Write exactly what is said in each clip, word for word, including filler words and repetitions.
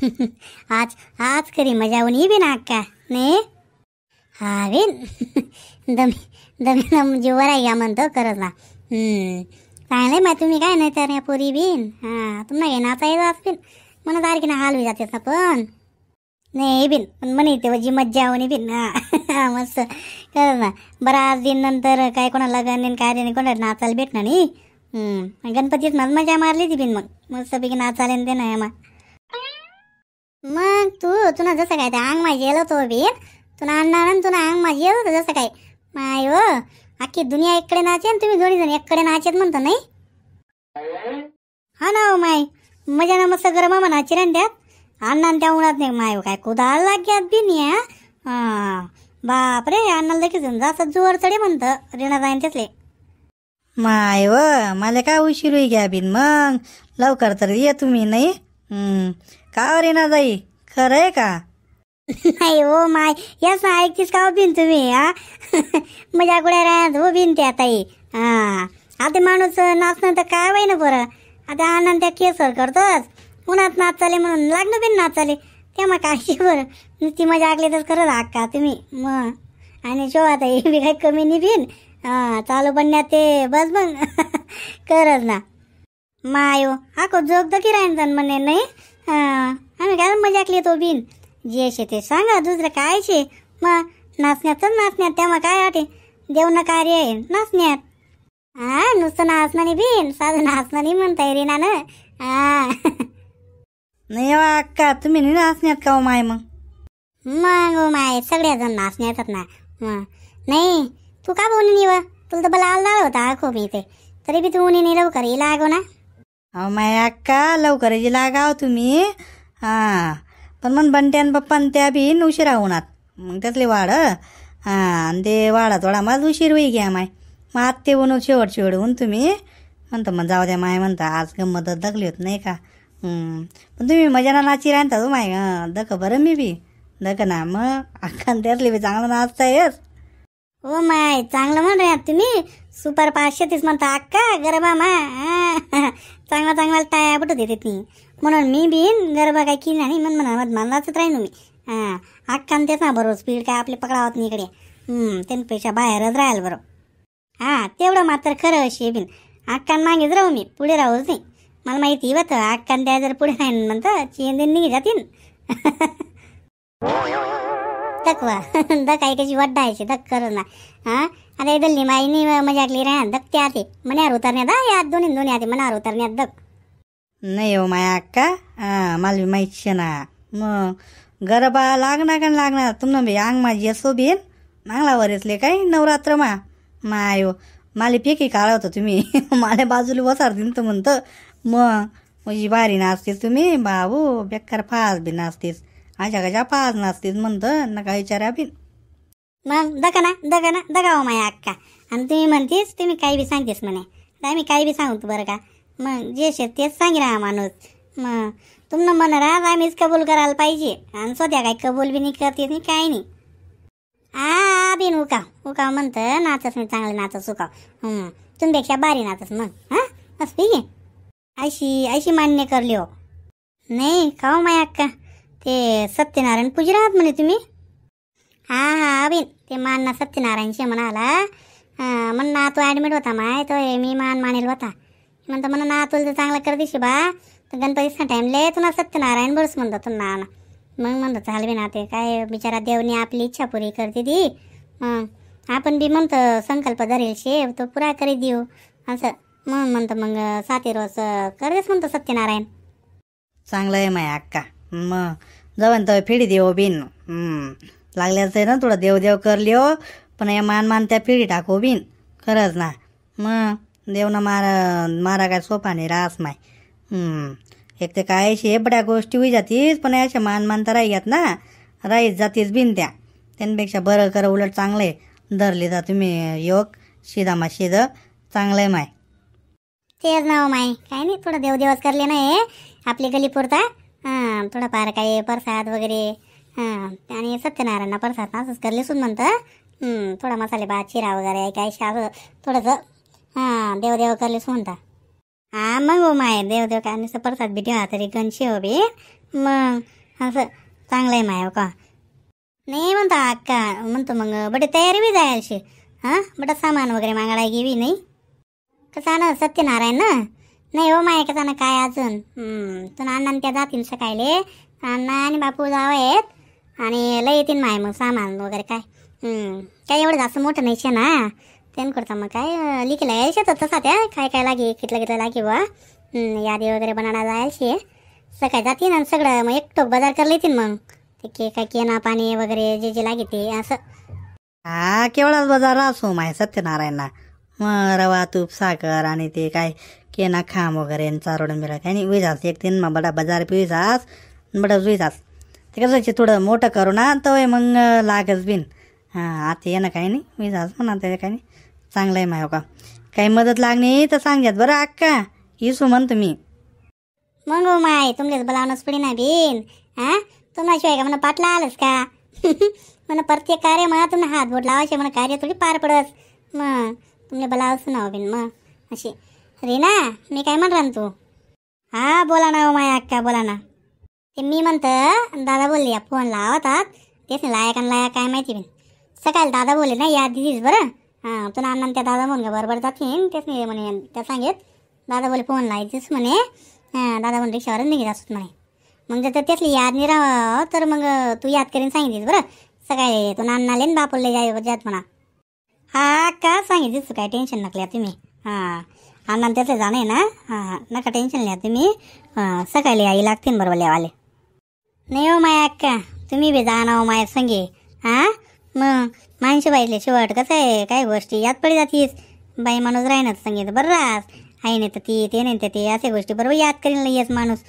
आज आज खरी मजा येऊन बी ना अक्का नाही हा बिन दमी दमी जीवर आहे घ्या म्हणतो खरंच ना. चांगलं मा तुम्ही काय नाही तर पोरी बिन हां तुम्हाला घे नाचा येत असतील म्हणा तारखेला हालवी जातेस ना पण नाही बिन पण म्हणे तेव्हा जी मज्जा होणी बिन हां मस्त खरंच ना. बराच दिन नंतर काय कोणा लग्न काय नाही कोणा नाचायला भेटणार नाही. गणपतीच मग मजा मारली ती बिन मग मस्तपैकी नाचायला ते नाही मग मग तू तुला जसं काय ते अंग माझी येलो तो बिन तुला आणणार तुला अंग माझी येत होतं जसं काय माय व अख्खी दुनिया इकडे नाचे आणि तुम्ही दोन्ही जण इकडे नाचेत म्हणता नाही. हा ना हो माय मजा ना मस्त गरम नाची ना त्यात अण्णा त्या उन्हात नाही माय काय कुदाल लाग्यात बी नाही हा बाप रे अण्णाला देखील जास्त जोर चढे म्हणतं रेणा जाईन त्यातले माय व मला काय उशीर होई घ्या बिन मग लवकर तर ये तुम्ही नाही. का रेणा जाई खरं आहे का नाही हो माय याच ऐकतीस का बिन तुम्ही हा मजा कुठे राहत हो बिन त्या ताई हा आता माणूस नाचणं तर काय वाई ना बरं आता आनंद त्या केसर करतोच उन्हात नाचाले म्हणून लागणं बिन नाचाले त्या मग काय बरं नुसती मजा आगली तर खरंच अक्का तुम्ही मग आणि शो आता हे बी काही कमी नाही बिन हा चालू बनण्यात ते बस मग करत ना मायो हा को जोग तर की राहीन म्हणे नाही हां आम्ही काय मजा आगली तो बिन जे शे ते सांगा दुसरं काय शे मग नाचण्यातच नाचण्यात तेव्हा काय वाटे देवनं कार्य आहे नाचण्यात हा नुसतं नाचणार बिन साधं नाचणार नाही म्हणताय रे ना हा नाही अक्का तुम्ही नाही नाचण्यात का हो माय मग मग माय सगळ्याजण नाचण्यातच ना मग नाही तू का बोलू नाही व तुला तर बला आला होता खूप इथे तरी बी तू उन्ही नाही लवकर ये लागो ना. अहो माय अक्का लवकर जी लागाव तुम्ही हां पण मग बंट्यान पप्पान त्या बी उशिरा होणार मग त्यातले वाढ हां ते वाडा थोडा मला उशीर होई घ्या माय मग आत ते बनवून शेवट शेवट होऊन तुम्ही म्हणतो मग जाऊ द्या माय म्हणता आज गंमत दखली होत नाही का. पण तुम्ही मजाना नाची राहता तू माय दख बरं मी बी दख ना मग अक्का त्यातले बी चांगलं नाचतायच हो माय चांगलं म्हण रे तुम्ही सुपर पाचशे तीस म्हणता अक्का गरबा मा चांगला चांगला टाया पटू देते ती म्हणून मी बिन गरबा काय की नाही म्हण म्हणा मला नाचत राहीन मी हां अक्का तेच ना बरोबर स्पीड काय आपले पकडावत नाही इकडे त्यांच्यापेक्षा बाहेरच राहायला बरोबर हां तेवढं मात्र खरं अशी बिन अक्कान मागेच राहू मी पुढे राहूच नाही मला माहिती होतं अक्कान त्या जर पुढे राहीन म्हणतं चेन देन निघे जातीन दखवा दख ऐकायची वड्डायची दख कर ना हां आता इडली माईनी मजा आगली राहा दख त्या आते मनावर उतरण्यात हा यात दोन्ही दोन्ही आते मनावर उतरण्यात दख नाही हो माया अक्का हां मला बी माहीत शे ना मग गरबा लागणार का लागणार तुम्हाला बी अंग माझी असो बिन चांगला वरेसले काय नवरात्र मा माय हो मला पेकी काळ होतं तुम्ही मला बाजूला वसार दिन तर म्हणतं मग माझी बारी नाचतेस तुम्ही बाबू बेकार फास बी नाचतेस अशा कशा फास नाचतेस म्हणतं नका विचारा बिन मग दका ना दका ना दगाव माया अक्का आणि तुम्ही म्हणतेस तुम्ही काही बी सांगतेस म्हणे तर आम्ही काही बी सांगतो बरं का मग जे शेत तेच सांगी राहा माणूस मग तुम्हाला म्हणा राहा आम्हीच कबूल करायला पाहिजे आणि स्वतः काही कबूल बी नाही करते नाही काही नाही आ बिन उकाव उकाव म्हणतं नाचस मी चांगलं नाचस उकाव तुम्हीपेक्षा बारी नाचस मग हां बस ठीक आहे अशी अशी मान्य करली हो नाही का हो माया अक्का ते सत्यनारायण पूजी राहत म्हणे तुम्ही हां हां अबिन ते मान सत्यनारायणशी म्हणाला हां म्हण ना तो ॲडमिट होता माय तो मी मान मानेल होता म्हणतो म्हणा ना तुला तर चांगलं कर दिशी बा तर गणपतीचा टाईमले तुला सत्यनारायण बरंच म्हणतो तू ना मग म्हणतो चाल बी ना ते काय बिचारा देवनी आपली इच्छा पुरी करते ती मग आपण बी म्हणतो संकल्प धरेल शेव तो पुरा करी देऊ असं म्हणून म्हणतो मग साती रोज करतेस म्हणतो सत्यनारायण चांगलं आहे माया अक्का मग जवळ तर फेडी देव बिन लागल्याच आहे ना थोडं देवदेव करली हो पण या मान मान त्या पिढी टाको बिन खरंच ना मग देवना मारा मारा काय सोपा नाही रास माय एक ते काय शे बड्या गोष्टी होई जातीस पण अशा मान मान तर राहीत ना राहीत जातीस बिन त्या त्यांपेक्षा बरं कर उलट चांगलं आहे धरले जा तुम्ही योग शिदा मा शिद चांगलं आहे माय तेच नाव माय काय नाही थोडं देवदेवच करले नाही आपली गली पुरता हां थोडंफार काही प्रसाद वगैरे हां आणि सत्यनारायणला प्रसाद असंच करले सुन म्हणतं थोडा मसाले भात शिरा वगैरे काय असं थोडंसं हां देवदेव करलेच म्हणता हां मग हो माय देवदेव काय नुसतं प्रसाद बी ठेवा तरी गणशी हो बी मग असं चांगलं आहे माय का. नाही म्हणतो अक्का म्हणतो मग बटे तयारी बी जायची हां बटा सामान वगैरे मागायला गेवी नाही कसा ना सत्यनारायण ना नाही हो माय कसा ना काय अजून तू अण्णा त्या जातील सकाळले अण्णा आणि बापू जाव आहेत आणि लय येतील माय मग सामान वगैरे काय काय एवढं जास्त मोठं नाही शे ना त्यानं करता मग काय लिखीला यायचे तर तसा त्या काय काय लागे कितलं कितलं लागे बा यादी वगैरे बनायला जायची सकाळी जातील आणि सगळं मग एकटोक बाजार करला येतील मग ते के काय केना पाणी वगैरे जे जे लागे ते असं. हा केवढाच बाजार असो माय सत्यनारायणला मग रवा तूप साखर आणि ते काय केना खाम वगैरे चारोडून बिरा काही नाही विजास एक तीन मग बडा बाजार पिजास बडा जुईजास ते कसं थोडं मोठं करू ना तर मग लागच बिन हां आता ये ना काही नाही विजास म्हणा ते काही नाही चांगलं आहे माय का काही मदत लागणे तर सांगत बरं अक्का इसू म्हणतो मी. मग हो माय तुमलेच बोलावणंच पडी ना बिन हां तुम्हाला का म्हणा पाटला आलंच का म्हणा प्रत्येक कार्य मग तुम्ही हात बोट लावायचे म्हणा कार्य थोडी पार पडस मग तुमने बोलावंच ना बिन मग अशी रीना मी काय म्हणरा तू हा बोला ना हो माय अक्का बोला ना ते मी म्हणतं दादा बोलले या फोन लावतात तेच नाही लायक आणि लायक काय माहिती बिन सकाळी दादा बोलले ना या दिदीच बरं हां तुला अण्णा त्या दादा म्हणून का बरोबर जातीन तेच नाही म्हणे त्या सांगेत दादा बोले फोन लावायचीच म्हणे हां दादा म्हणून रिक्षावरच निघत असत म्हणे मग जर त्यातली याद नाही राहावं तर मग तू याद करीन सांगितलीस बरं सकाळी तू नानाले ना बापूला जाय जात म्हणा हा का सांगितलीस काय टेन्शन नकल्या तुम्ही हां अण्णा त्याचं जाणे ना हां हां नका टेन्शन लिहा तुम्ही सकाळी आई लागतील बरोबर लेवाले नाही हो माय अक्का तुम्ही बी जा ना हो माया संगे हां मग माणशी बाईले शेवट कसं आहे काही गोष्टी याद पडी जातीस बाई माणूस राहीनच संगीत बरं रास आई नाही तर ती ते नाही तर ते अशा गोष्टी बरोबर याद करीन येस माणूस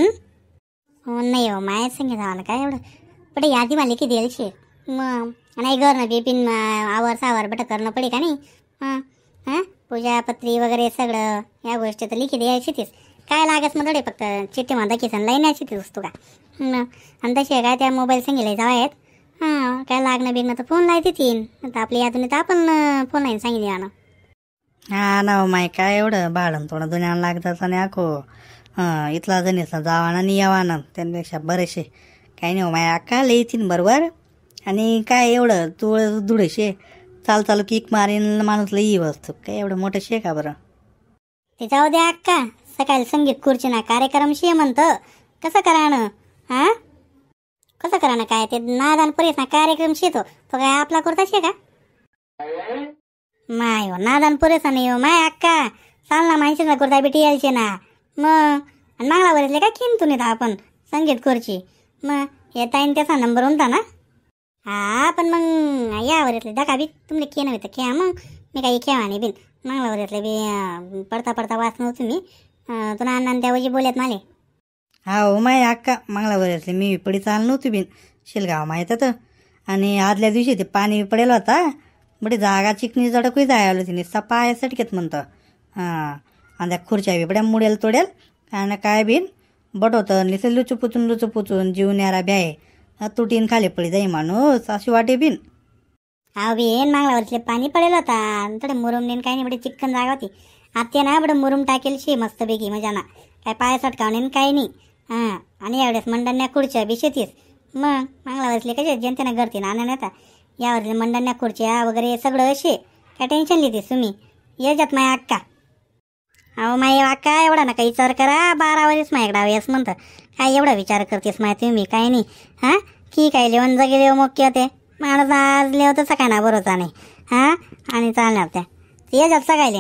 हो नाही हो माया संगे जावं काय एवढं बट यादी मला की द्यायची मग नाही घरनं बिपिन आवर सावर बट करणं पडे का नाही हां हां पूजापत्री वगैरे सगळं या गोष्टी तर लिखी द्यायची तीच काय लागस मग थोडे फक्त चिठ्ठी म्हणता किसन लाईनायची ती वस्तू का आणि तशी काय त्या मोबाईल सांगितले जाव आहेत हां काय लागणं बिगणं तर फोन लायते तीन आता आपल्या यातून तर आपण फोन लाईन सांगितले ना हा ना माय काय एवढं भाडं थोडं दुनिया लागतात आणि आखो हां इथला जणीसला जावाना आणि यावाना त्यांपेक्षा बरेचसे काही नाही हो माय अक्का येतील बरोबर आणि काय एवढं तुळ दुडेशे चाल चालू किक मारीन माणूस लई वस्तू काय एवढं मोठं शे का बरं ते जाऊ द्या अक्का सकाळी संगीत खुर्ची ना कार्यक्रम शे म्हणतं कसं करानं हां कसं करानं काय ते नादान परीस ना कार्यक्रम शेतो तो काय आपला करता शे का माय हो नादान पुरेसा नाही हो माय अक्का चाल ना माणशीचा करता बेटी यायचे ना मग आणि मागला वरले काय किन तुम्ही आपण संगीत खुर्ची मग येता येईन त्याचा नंबर होता ना हा पण मग यावर येतले दका बी तुमले के नव्हे तर खेळा मग मी काही खेळा नाही बिन मागला येतले बी पडता पडता वाच नव्हतं मी तुला अण्णा त्यावजी बोलत माले हा हो माय अक्का मागला येतले मी पडी चाल नव्हती बिन शिलगाव माहीत तर आणि आदल्या दिवशी ते पाणी पडेल होता बडी जागा चिकनी जडकही जायला होती निस्ता पाय सटकेत म्हणतं हां आणि त्या खुर्च्या बिबड्या मुडेल तोडेल आणि काय बिन बटवतं निसं लुचुपुचून लुचुपुचून जीव न्यारा ब्याय तुटीन खाली पडी जाई माणूस अशी वाटे बिन हा बिन मागल्यावरतले पाणी पडेल होता थोडे मुरुम नेन काही नाही बडी चिक्कन जागा होती आत्या ना बडं मुरुम टाकेल शे मस्त बेगी मजा ना काय पाय सटकावणे काही नाही हां आणि एवढ्याच मंडळण्या खुर्च्या बी शेतीस मग मागल्यावरतले कसे जनतेनं घरती ना नेता यावरले मंडळण्या खुर्च्या वगैरे सगळं असे काय टेन्शन लिहितेस तुम्ही ये जात माय अक्का अहो माय अक्का एवढा ना काही विचार करा बारा वरीस माझ्याकडे येस म्हणतं काय एवढा विचार करतेस माय तुम्ही काही नाही हां की काय लिहून जा गेले मग किंवा ते माणूस आज लिहव तर सकाळ ना बरोचा नाही हां आणि चालणार त्या ये जात सकाळले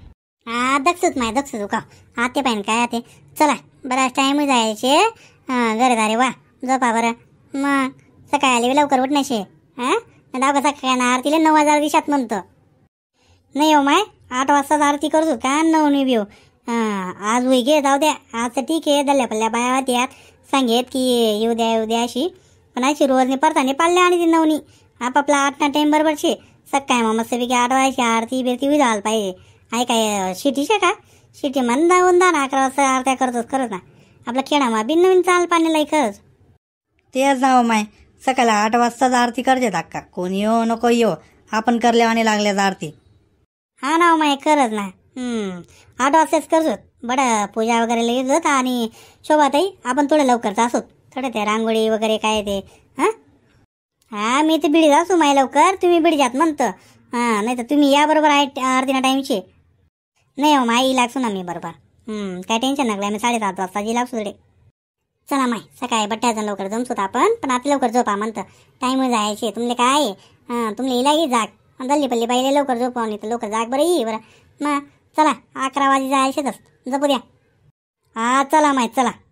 हा दक्षूच माय दक्षू का हा ते पाहिजे काय ते चला बराच टाईम जायचे हां घरदारे वा झोपा बरं मग सकाळी आले लवकर उठण्याशे हां डाव कसा काय ना आरतीला नऊ हजार दिशात म्हणतं नाही हो माय आठ वाजता आरती करतो का नऊ नाही येऊ हां आज होई घे जाऊ द्या आज तर ठीक आहे दल्ल्या पल्ल्या बाया त्यात सांगेत की येऊ द्या येऊ द्या अशी पण अशी रोजने परताने पाळल्या आणि ती नवनी आपापला आठ ना टाईम बरोबर शे सकाळी मग मस्तपैकी आठ वाजची आरती बिरती बी झालं पाहिजे आहे काय शिटी शे का शिटी मन दावून दा ना अकरा वाजता आरत्या करतोच खरंच ना आपला खेळा मा बिन नवीन चाल पाण्यालाही खरंच तेच जावं माय सकाळी आठ वाजताच आरती करजेत अक्का कोणी येऊ नको येऊ आपण करल्यावाने लागल्याच आरती हा ना माय खरंच ना आठ वाजताच करतो बडं पूजा वगैरे लगेच आणि शोभाताई आपण थोडं लवकरच असोत थोडं ते रांगोळी वगैरे काय ते हां हा मी ते बिडी असू माय लवकर तुम्ही बिडी जात म्हणतं हां नाही तर तुम्ही या बरोबर आहे अर्धी ना टाईमची नाही हो माई लागसू ना मी बरोबर हं, काय टेन्शन नकलं मी साडेसात वाजता जी लागसू रे चला माय सकाळी बट्ट्याचं लवकर जमसूत आपण पण आता लवकर झोपा म्हणतं टाईम जायचे तुमले काय हां तुमले इलाही जाग दल्ली पल्ली बाईले लवकर झोपवणी तर लवकर जाग बरं ये बरं मग चला अकरा वाजे जायचेच जपू द्या हा चला माय चला